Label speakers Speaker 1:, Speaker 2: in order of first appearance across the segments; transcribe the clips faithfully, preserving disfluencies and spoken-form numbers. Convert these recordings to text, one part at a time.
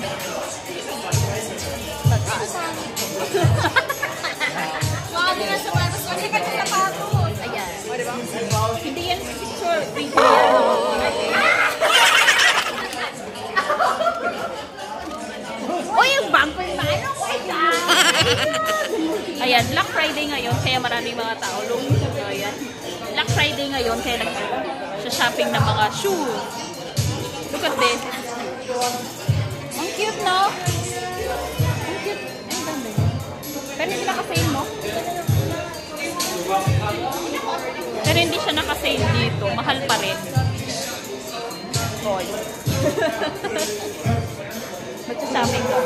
Speaker 1: Wow, di na sapatos. Kasi ka yung sapatos. Ayan. O, diba? Hindi yan picture. Video yan. Uy, yung bangko yung ba? Oh my God! Ayan, Black Friday ngayon. Kaya maraming mga tao. Ayan. Black Friday ngayon. Kaya nag-shopping ng mga shoes. Look at this. Ang cute, no? Ang cute. Ang ganda niya. Pero hindi naka-sale, no? Pero hindi siya naka-sale dito. Mahal pa rin. Boy. Magsashopping ka.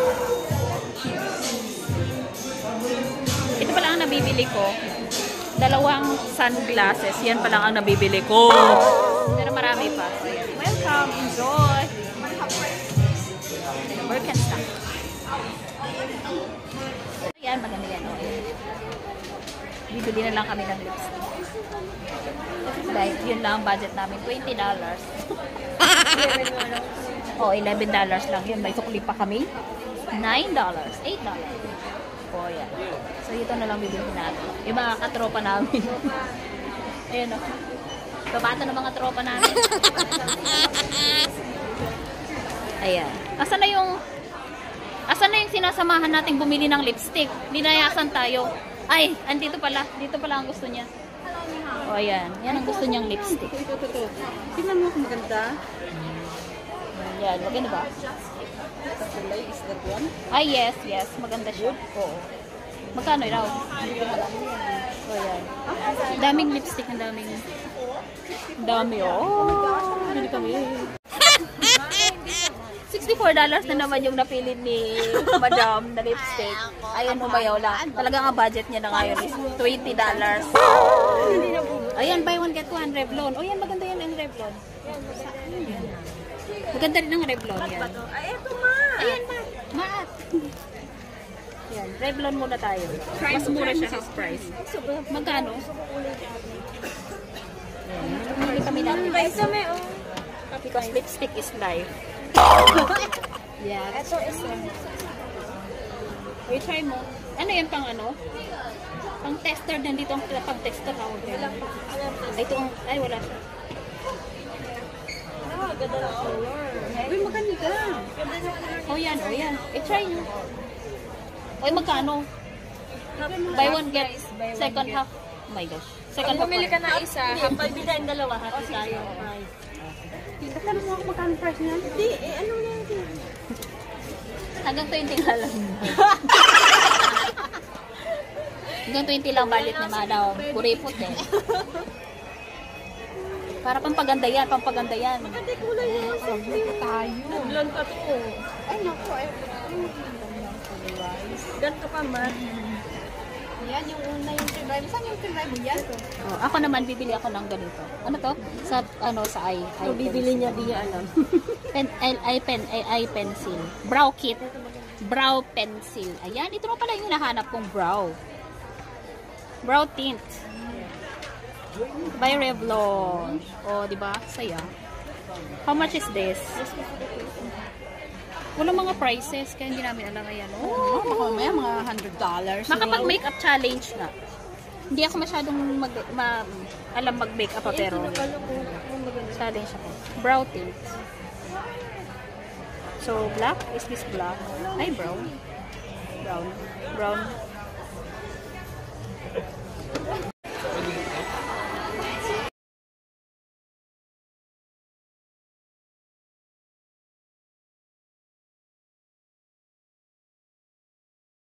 Speaker 1: Ito pa lang ang nabibili ko. Dalawang sunglasses. Yan pa lang ang nabibili ko. Pero marami pa. Welcome. Enjoy. Birkenstock. Ayan, maganda yan. Oh, ayan. Bibili na lang kami ng lipstick. Like, yun lang ang budget namin. twenty dollars. Oh, eleven dollars lang yun. May sukli pa kami. nine dollars. eight dollars. Oh, yan. So, ito na lang bibili natin. Yung mga katropa namin. Ayan o. Kabata ng mga tropa namin. Ayan. Asan na yung asan na yung sinasamahan nating bumili ng lipstick? Ninayasan tayo. Ay, andito pala. Dito pala ang gusto niya. O, ayan. Yan ang gusto niyang lipstick.
Speaker 2: Tingnan mo kung maganda.
Speaker 1: Yan. Maganda ba?
Speaker 2: Is that one?
Speaker 1: Ay, yes, yes. Maganda siya. Oo. Magkano raw? O, yan. Daming lipstick. Ang daming dami, oh. Bili kami. sixty-four dollars na naman yung napili ni Madam na lipstick. Ayun, umayaw lang. Talagang ang budget niya na ngayon is twenty dollars. Ayan, buy one get one Revlon. O yan, maganda yan ang Revlon. Maganda rin ang Revlon yan.
Speaker 2: Ay, eto ma!
Speaker 1: Ayan, ma. Maat. Yan, Revlon muna tayo. Mas mura siya half price. Magkano? Yan, mamili kami ng lipstick. Because lipstick is life. Yeah. Ito is Uy, try mo. Ano yan pang ano? Pang tester din dito ang pang tester tawag din. Ay, ito ang, ay wala siya.
Speaker 2: Ah, ganda na color.
Speaker 1: Uy, maganda. Oh yan, oh yan. Eh, try nyo. Uy, magkano? Buy one get second half. Oh my gosh. Second half.
Speaker 2: Pag bumili ka na isa,
Speaker 1: Pag bili tayong dalawa, hati tayo.
Speaker 2: Alam mo ako magkano price niya? Hindi, eh ano na yun?
Speaker 1: Hanggang twenty nga lang. Hanggang twenty lang balit ni Madam. Kuripot eh. Para pampaganda yan, pampaganda yan.
Speaker 2: Maganda yung kulay niya. Sabi tayo. Blonde pa to. Ay, naku. Ay, ganito pa man. Yan yung una yung tinry mo. Saan yung tinry mo yan?
Speaker 1: Oh, ako naman, bibili ako ng ganito. Ano to? Sa, ano, sa eye.
Speaker 2: So, bibili niya, di niya alam.
Speaker 1: Pen, eye, eye, pen, eye, eye pencil. Brow kit. Brow pencil. Ayan, ito na pala yung hinahanap kong brow. Brow tint. By Revlon. Oh, di ba? Saya. How much is this? Wala mga prices, kaya hindi namin alam. Ayan.
Speaker 2: Oh, baka may mga one hundred dollars.
Speaker 1: Makapag-makeup challenge na. Hindi ako masyadong mag, ma, alam mag-makeup pa, pero challenge ako. Brow tint. So, black? Is this black? Ay, brown. Brown. Brown.